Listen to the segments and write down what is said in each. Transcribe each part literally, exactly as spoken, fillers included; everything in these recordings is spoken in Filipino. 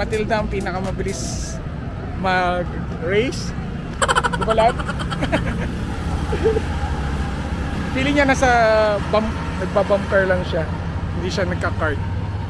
Matilda ang pinakamabilis mag-race. Di ba lahat? Feeling niya nasa bump, nagbabumper lang siya. Hindi siya nagka-kart.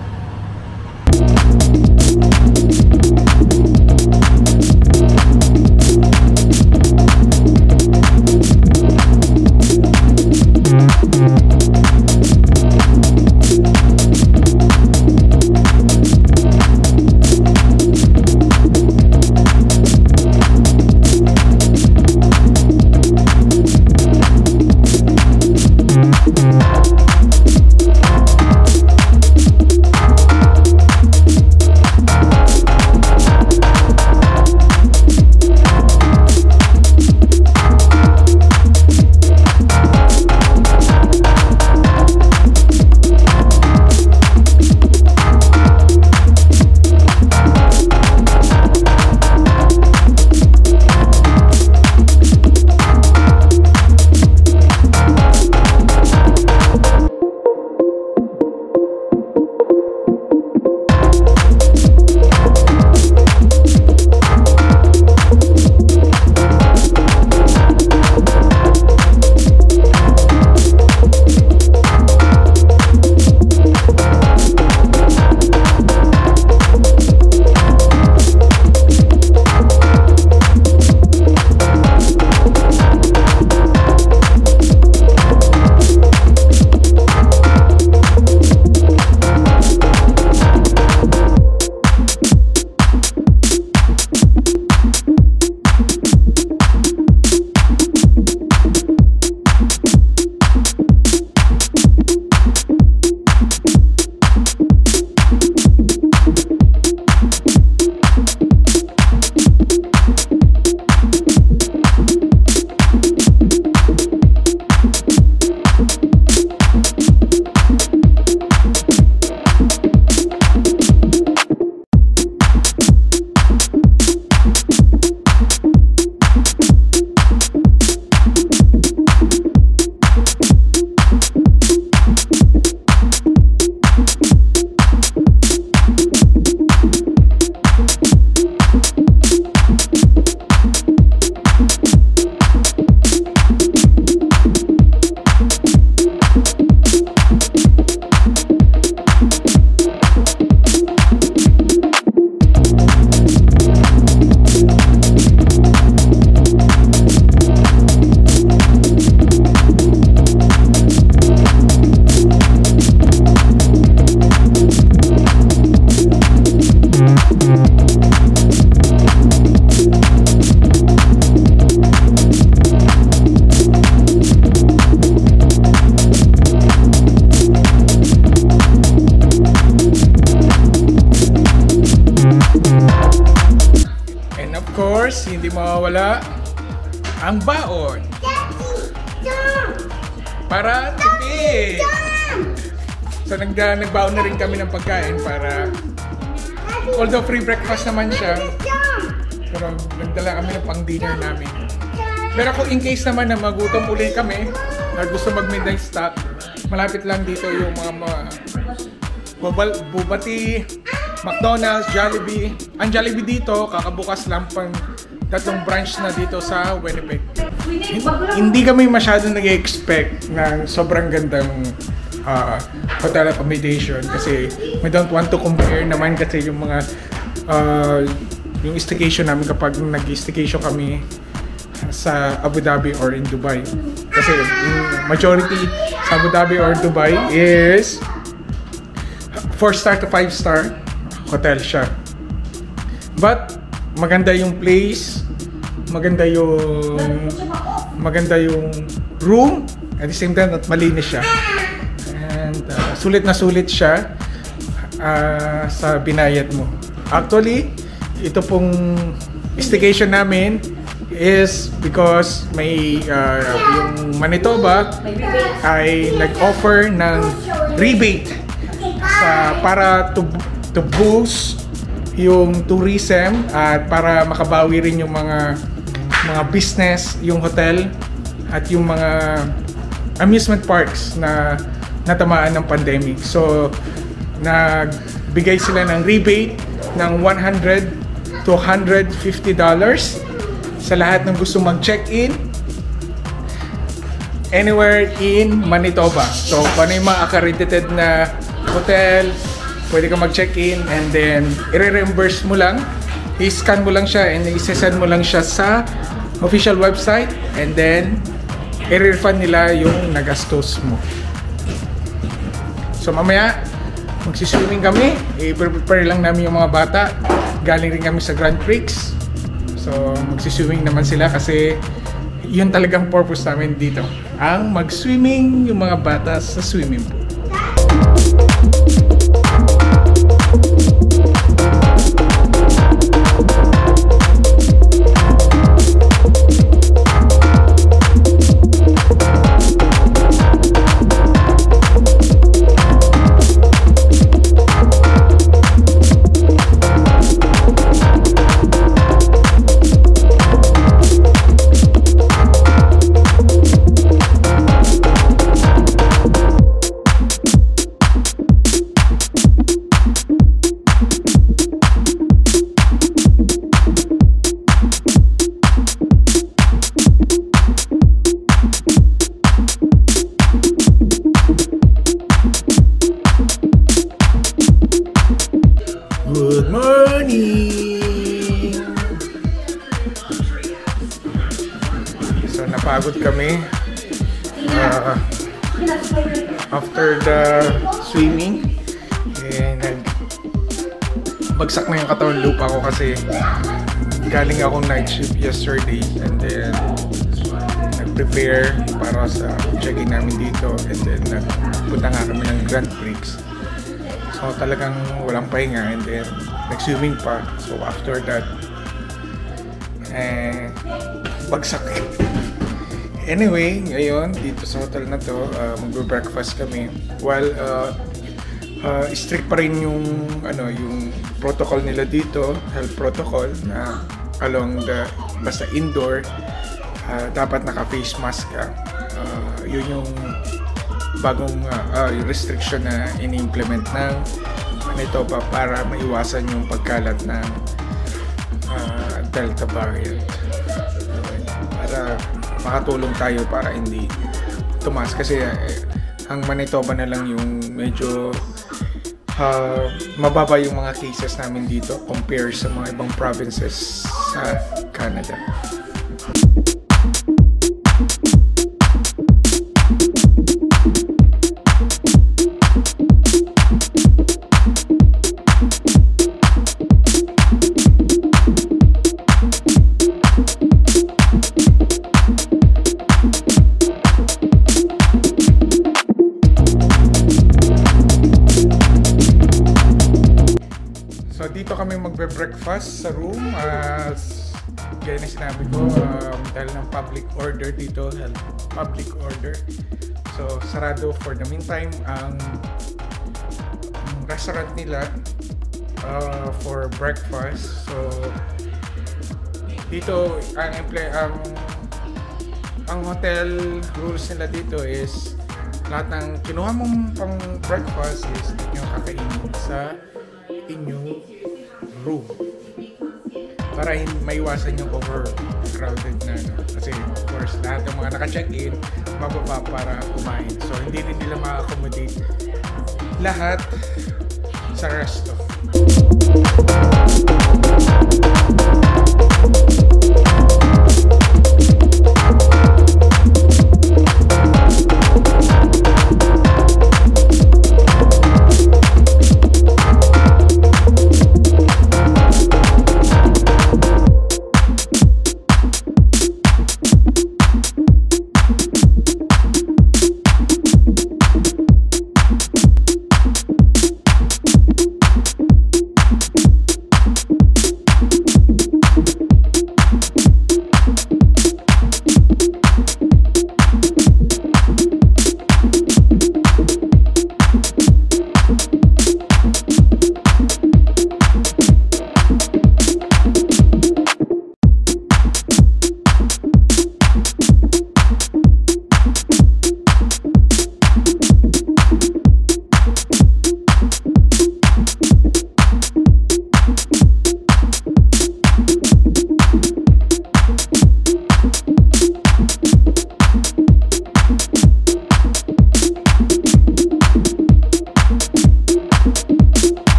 Hindi mawawala ang baon para tipid. So nag nagbaon na rin kami ng pagkain para, although free breakfast naman siya, pero nagdala kami ng pang dinner namin. Pero kung in case naman na magutom uli kami, na gusto mag midnight stop, malapit lang dito yung mga, mga bubal, bubati, McDonald's, Jollibee. Ang Jollibee dito, kakabukas lang pang tatlong branch na dito sa Winnipeg. Hindi kami masyadong nag-expect ng sobrang gandang uh, hotel accommodation kasi we don't want to compare naman kasi yung mga uh, yung staycation namin kapag nag-staycation kami sa Abu Dhabi or in Dubai. Kasi yung majority sa Abu Dhabi or Dubai is four star to five star hotel siya. But maganda yung place, maganda yung maganda yung room, at the same time at malinis siya. And uh, sulit na sulit siya uh, sa binayad mo. Actually, ito pong staycation namin is because may uh, yung Manitoba ay nag-offer ng rebate sa para to to boost yung tourism at para makabawi rin yung mga mga business, yung hotel at yung mga amusement parks na natamaan ng pandemic. So nagbigay sila ng rebate ng one hundred to one hundred fifty dollars sa lahat ng gusto mag-check-in anywhere in Manitoba. So, kung ano yung mga accredited na hotel, pwede ka mag-check-in and then i-reimburse mo lang, i-scan mo lang siya and i-send mo lang siya sa official website and then i-refund nila yung nagastos mo. So, mamaya magsiswimming kami, i-prepare lang namin yung mga bata. Galing rin kami sa Grand Prix. So, magsiswimming naman sila kasi yun talagang purpose namin dito. Ang mag-swimming yung mga bata sa swimming pool. Good morning! So, napagod kami uh, after the swimming. Eh, nagbagsak na yung katawan lupa ko kasi galing akong night shift yesterday and then nag-prepare para sa check-in namin dito and then nagpunta nga kami ng Grand Prix. So talagang walang pahinga and then nag-swimming pa. So after that, eh, bagsak. Anyway, ngayon dito sa hotel na to, uh, magbe-breakfast kami. While uh, uh, strict pa rin yung, ano, yung protocol nila dito, health protocol, na along the, basta indoor, uh, dapat naka-face mask ka. Uh, yun yung bagong uh, uh, restriction na ini-implement ng Manitoba para maiwasan yung pagkalat ng uh, Delta variant. Para makatulong tayo para hindi tumaas kasi uh, ang Manitoba na lang yung medyo uh, mababa yung mga cases namin dito compare sa mga ibang provinces sa Canada. Dito kami magbe-breakfast sa room. Uh, gaya na sinabi ko, um, dahil ng public order dito, public order. So, sarado for the meantime ang, ang restaurant nila uh, for breakfast. So, dito, ang, ang, ang hotel rules nila dito is lahat ng kinuha mong pang breakfast is hindi nyo kakainin sa inyong room para maiwasan yung overcrowded na ano. Kasi of course lahat ng mga naka-check-in mababa para kumain, so hindi rin nila ma-accommodate lahat sa resto.